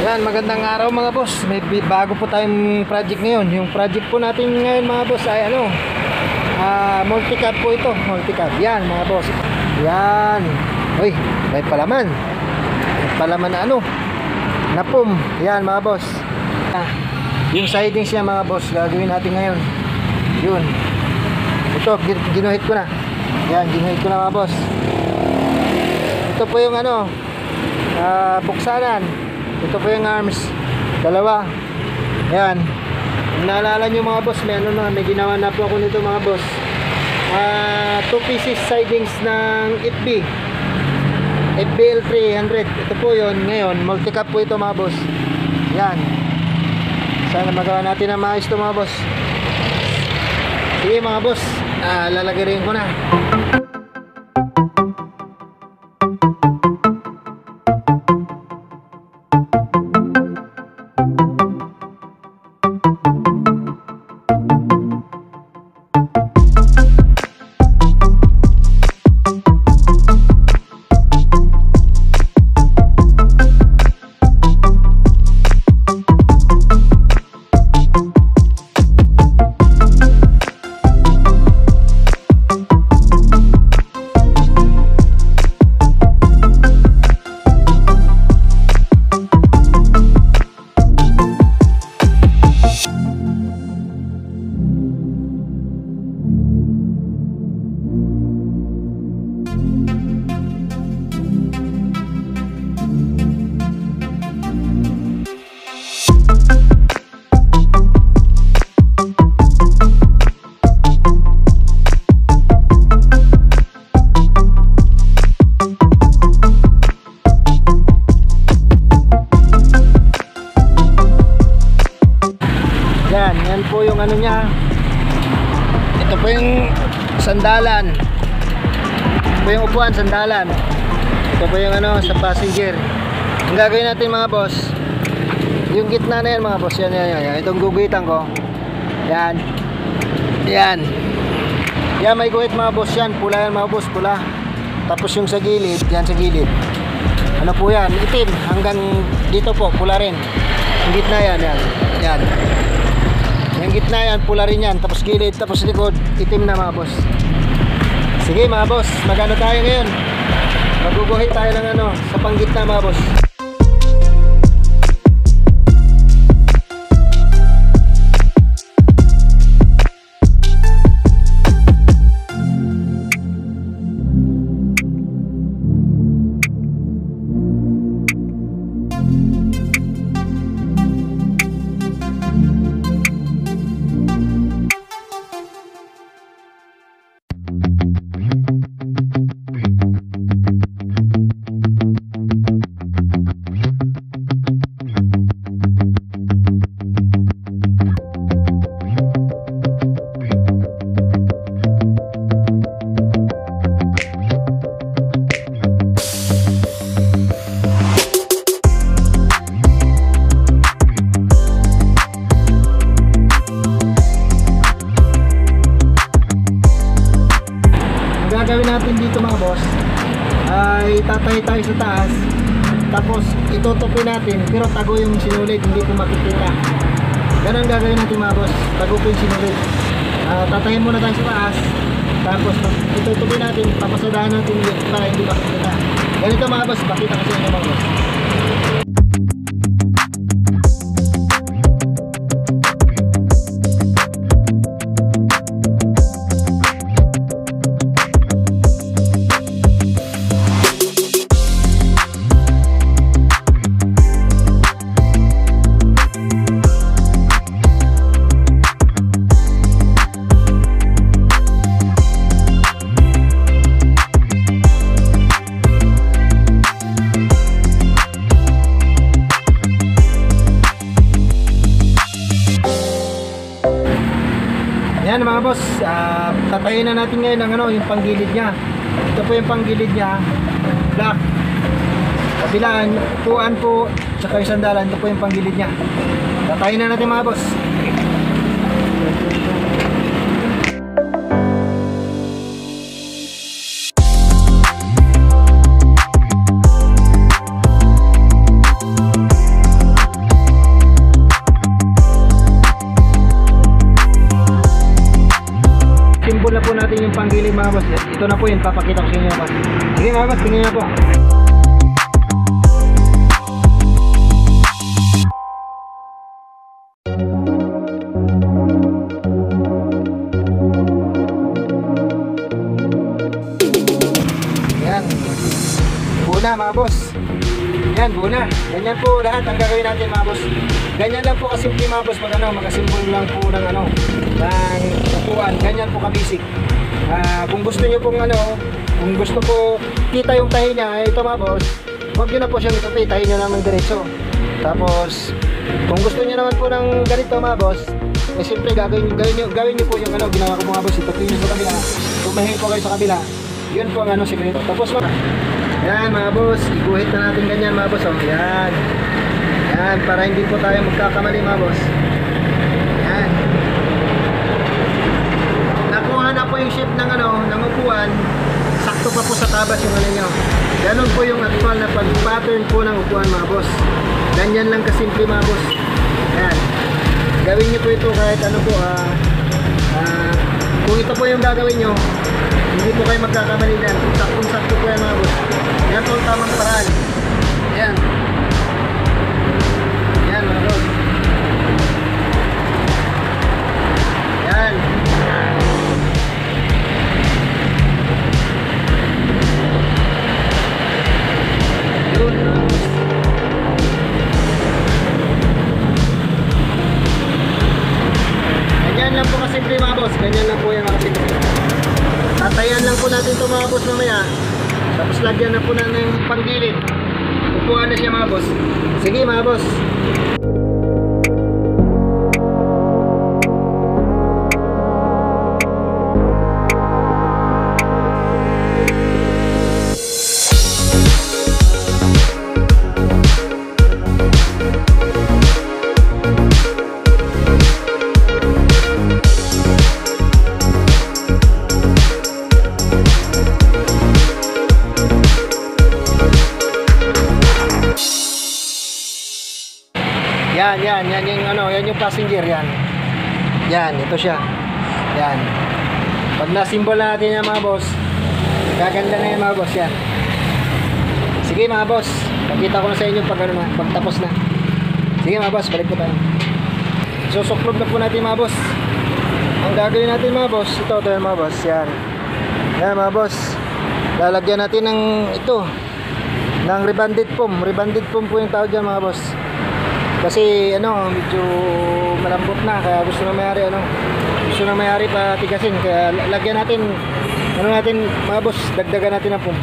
Yan, magandang araw mga boss. May bago po tayong project ngayon. Yung project po natin ngayon mga boss ay ano, multi-cab po ito. Multi-cab. Yan mga boss. Yan. Uy, may palaman. May palaman na ano, na pum. Yan mga boss. Yung sidings niya mga boss, gagawin natin ngayon. Yun. Ito, ginuhit ko na. Yan, ginuhit ko na mga boss. Ito po yung ano, buksanan. Ito po yung arms, dalawa. Yan. Kung naalala nyo mga boss, may ano na, may ginawa na po ako nito mga boss. 2 pieces sidings ng FB FBL 300. Ito po yun. Ngayon, multi-cap po ito mga boss. Yan. Sana magawa natin na maayos ito mga boss. Sige mga boss, lalagay rin ko na. Yan po yung ano niya. Ito po yung sandalan. Ito po yung upuan, sandalan. Ito po yung ano, sa passenger. Ang gagawin natin mga boss, yung gitna na yan mga boss. Yan. Itong guguhitan ko. Yan. Yan. Yan, may guhit mga boss yan. Pula yan mga boss, pula. Tapos yung sa gilid, yan sa gilid. Ano po yan? Itim. Hanggang dito po, pula rin. Yung gitna yan. Yan. Yung gitna yan, pula rin yan. Tapos gilid, tapos likod, itim na mga boss. Sige mga boss, magano tayo ngayon? Maguguhit tayo ng ano, sa panggitna mga boss. Gagawin natin dito mga boss ay tatay tayo sa taas, tapos itutupin natin pero tago yung sinulid, hindi ko makikita. Ganun gagawin natin mga boss, tago ko yung sinulid. Tatayin muna tayo sa taas, tapos itutupin natin, papasadahan natin para hindi makikita. Ganito mga boss, bakita kasi yung mga boss. Yan mga boss, tatayin na natin ngayon ang ano, yung panggilid niya. Ito po yung panggilid niya, black. Kabilaan, puan po, tsaka yung sandalan, ito po yung panggilid niya. Tatayin na natin mga boss. po natin yung panggilid mga boss. Ito na po yung papakita ko sa inyo boss. Sige mga boss, tingnan nyo po. Yan. Buna mga boss. Yan, buna. Ganyan po lahat ang gagawin natin mga boss. Ganyan lang po kasimple mga boss. Pag magasimbol lang po ng ng upuan. Ganyan po kabisik. Kung gusto nyo pong kung gusto po kita yung tahi niya, ito mga boss, huwag nyo na po siyang itupi, tahi nyo naman diretso. Tapos, kung gusto nyo naman po ng ganito mga boss, eh simple gawin nyo po yung ginawa ko mga boss, itupi nyo sa kabila, tumahin po kayo sa kabila, yun po ang sikreto. Tapos yan mga boss, iguhit na natin ganyan mga boss, yan. Yan, para hindi po tayo magkakamali mga boss. Yan. Nakuha na po yung shape ng ng upuan. Sakto pa po sa tabas yung nyo. Ganun po yung actual na pag-pattern po ng upuan mga boss. Ganyan lang kasimple mga boss. Yan. Gawin nyo po ito kahit po. Kung ito po yung gagawin nyo, hindi po kayo magkakamali yan. Kung sakto po yan mga boss. Yan po ang tamang paraan. Yan. Yan mga boss. Yan. Ganyan lang po kasimple mga boss. Ganyan lang po yan mga kasimple. Tatayan lang po natin ito mga boss mamaya. Tapos lagyan na po na ng panggilid. Upuan na siya mga boss. Sige mga boss. Yan yung passenger yan. Yan, ito siya. Yan. Pag na-symbol natin yan mga boss, gaganda na yan mga boss yan. Sige mga boss, pakita ko na sa inyo pag tapos na. Sige mga boss, balik po tayo. Susuklog na po natin mga boss. Ang gagawin natin mga boss, ito yan mga boss, yan. Yan mga boss. Lalagyan natin ng ng rebanded foam. Rebanded foam po yung tawag dyan mga boss. Kasi medyo malambot na, kaya gusto na may-ari patigasin, kaya lagyan natin mga boss, dagdagan natin ng foam.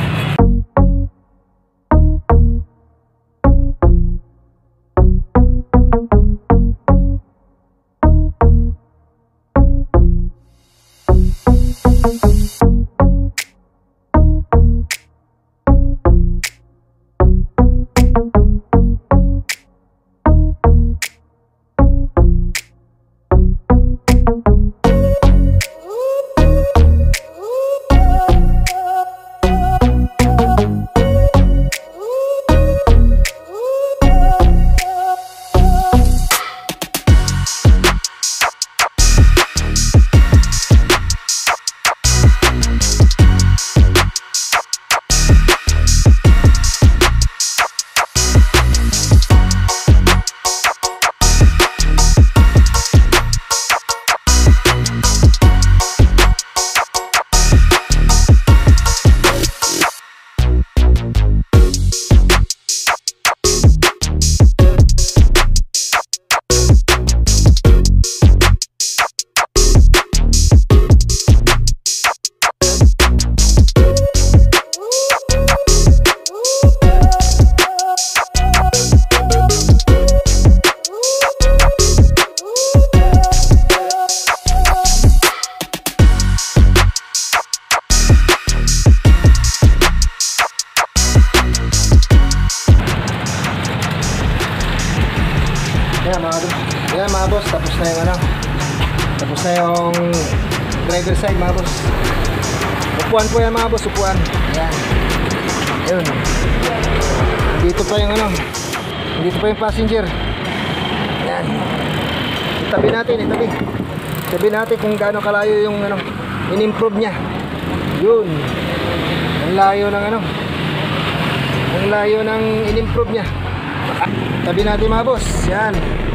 Yan mga boss, tapos na yung tapos na yung driver side mga boss. Upuan po yan mga boss, upuan. Yan. Ayun. Dito pa yung dito pa yung passenger. Yan. Itabi natin, itabi. Itabi natin kung gaano kalayo yung in-improve niya. Yun. Ang layo ng ano. Ang layo ng in-improve niya. Tabi natin mga boss. Yan.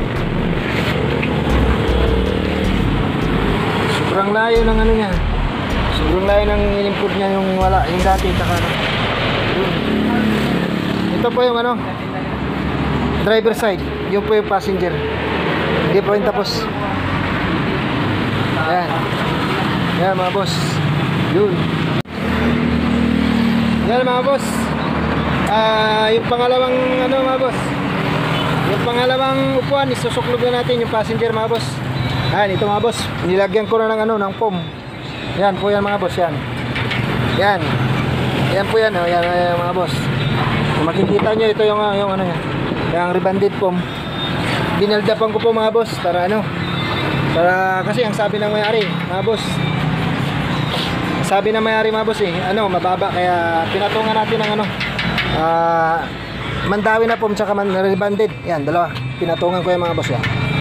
Sobrang layo ng ano niya. Sobrang layo ng in-improve niya yung wala, yung dati taka. Yun. Ito po yung ano, driver side. Yung po yung passenger. Hindi po yung tapos. Yan. Yan mga boss. Yun. Yan mga boss. Yung pangalawang ano mga boss. Yung pangalawang upuan, isusuklog na natin yung passenger mga boss. Yan, ito mga boss. Nilagyan ko na ng ano, ng foam. Yan po yan mga boss, yan. Yan. Yan po yan, oh, yan, yan mga boss. Kung makikita nyo, ito yung ano yan. Yung rebanded foam. Binaldapan ko po mga boss para ano. Para kasi ang sabi ng may-ari, mga boss. Sabi ng may-ari mga boss ano, mababa kaya pinatungan natin ng ano. Mandawi na foam tsaka rebanded. Yan, dalawa. Pinatungan ko yung mga boss yan.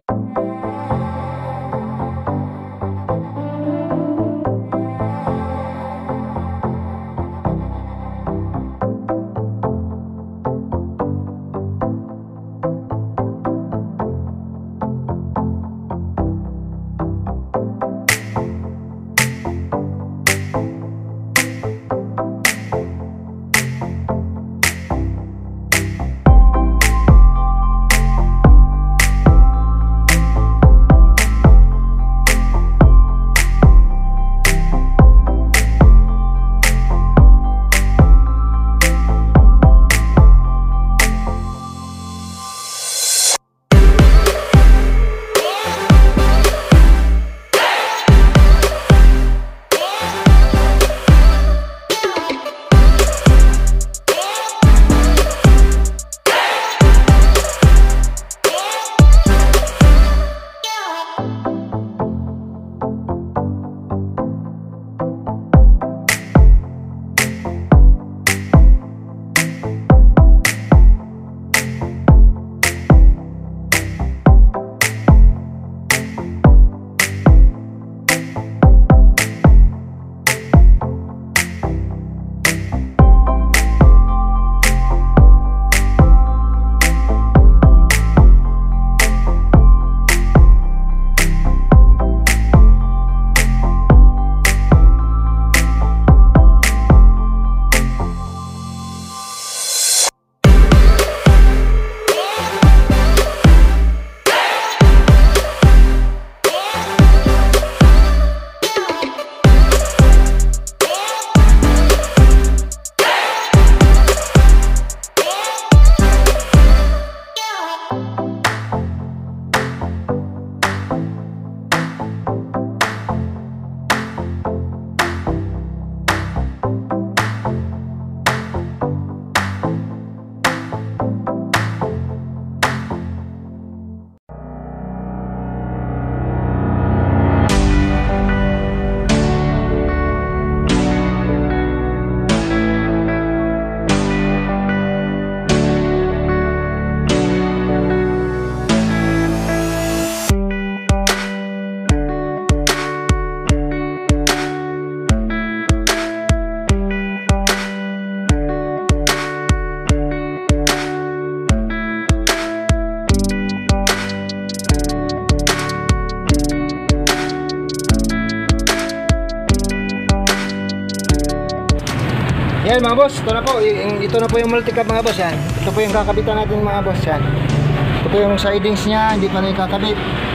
Yan mga boss, ito na po yung multi-cab mga boss yan. Ito po yung kakabitan natin mga boss yan. Ito po yung sidings niya, hindi pa na ikakabit.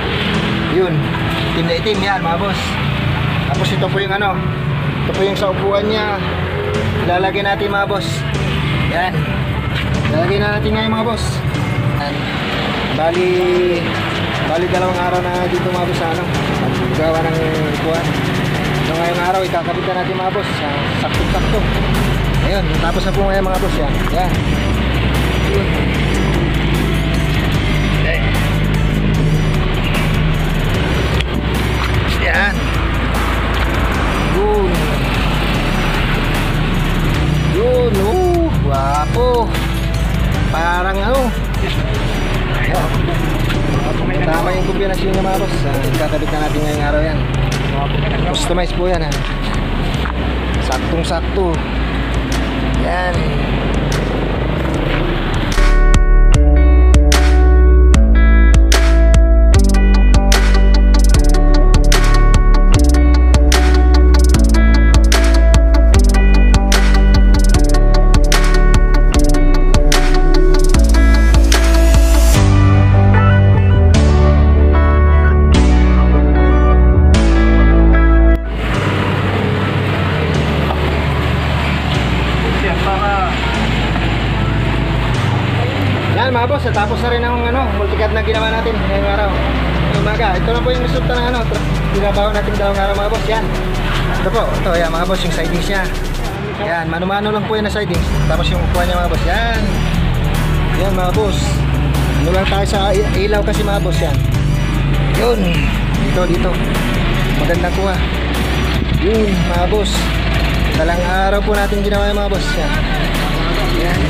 Yun, itim na itim yan mga boss. Tapos ito po yung ano, ito po yung sa upuan niya. Ilalagay natin mga boss. Yan, ilalagay na natin ngayon mga boss. Yan. Bali dalawang araw na dito mga boss sa ano, gawa ng upuan. So ngayong araw ikakabitan natin mga boss, sakto-sakto. Ayun, tapos na po ngayon mga boss yan. Yan. Yun. Okay. Yan. Yun. Yun. Wapo. Parang ano. Ayun. Tama yung kombinasyon niya mga boss. Ikakabit na natin ngayong araw yan. Customize po yan ha. Saktong sakto. Yan. Yan mga boss, tapos na rin ang multicad na ginawa natin ngayong araw. Ngayong umaga. Ito na po yung resulta ng ginabaho natin dalawang araw mga boss. Yan. Ito po, ito yan mga boss, yung sidings niya. Yan, mano-mano lang po yan na sidings. Tapos yung upuan niya mga boss. Yan. Yan mga boss. Ano lang tayo sa ilaw kasi mga boss yan. Yun. Dito. Magandang kuha. Yun mga boss. Dalang araw po natin ginawa yung mga boss. Yan. Yan.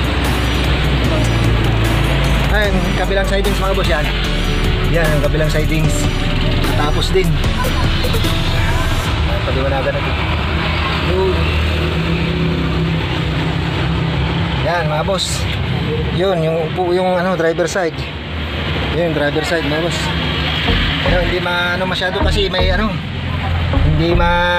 Ayun, kabilang sidings mga boss yan. Yan, ang kabilang sidings. Tapos din. Paliwanagan natin. Yan mga boss. Yun, yung driver side. Yun, driver side mga boss. Ayun, hindi masyado kasi may hindi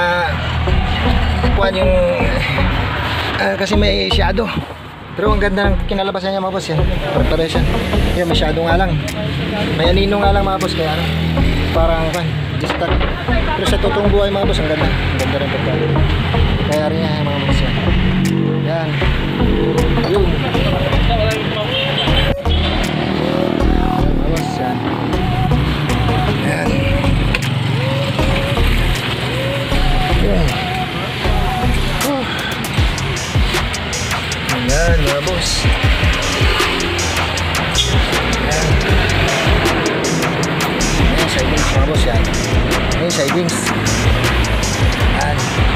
kuan yung kasi may shadow. Pero ang ganda ng kinalabasan niya mga boss yan. Preparation. Yan, masyado nga lang. May anino nga lang mga boss. Kaya parang just that. Pero sa totoong buhay mga boss, ang ganda. Ang ganda rin pagkain. Kaya rin nga mga boss yan. Yan. Yun. Mga boss yan. Yan. Yan. Yan mga boss. Yan. Yan sidings mga boss yan. Yan sidings. Yan.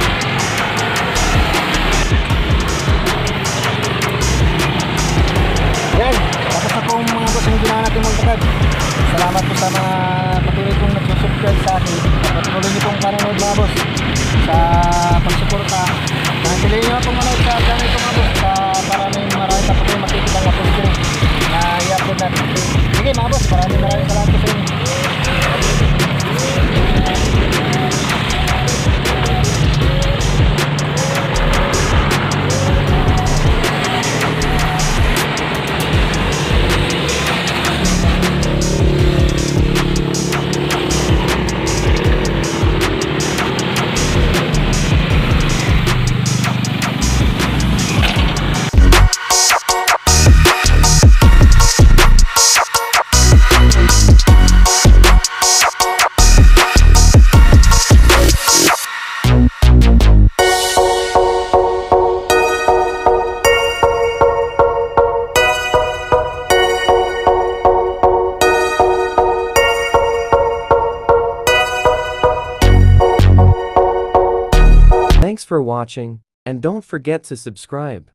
Yan. Tapos na pong mga boss yung ginawa natin multicad. Salamat po sa mga patuloy pong nagsusubscribe sa akin. Patuloy niyo pong panonood mga boss sa pagsuporta. Nangilin nyo pong manood sa channel ko mga boss para may marami pa po kayo makikita ng post na i-upload natin. Sige mga boss, maraming salamat po sa inyo. Thanks for watching, and don't forget to subscribe.